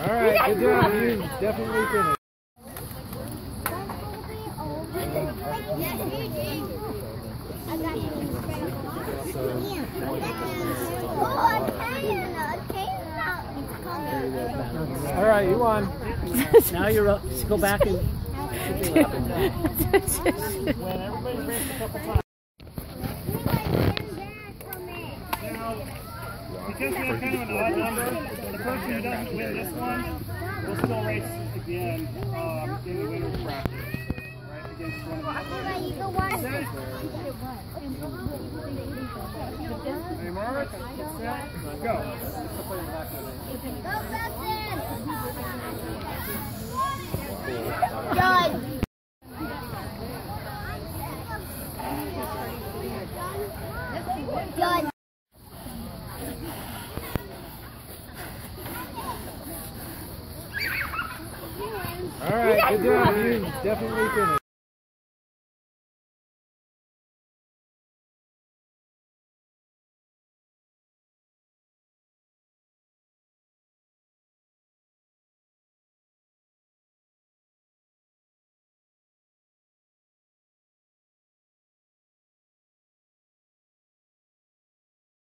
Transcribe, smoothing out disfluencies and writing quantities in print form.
All right, good job. You definitely finished. All right, you won. Now you're up. Just go back and. When everybody races a couple times. Now, because we have kind of an odd number, the person who doesn't win this one will still race again in the winner's bracket. Right, against one of them. Okay? Ready, Mark? Set, go. Done. Done. All right, good job. You definitely finished.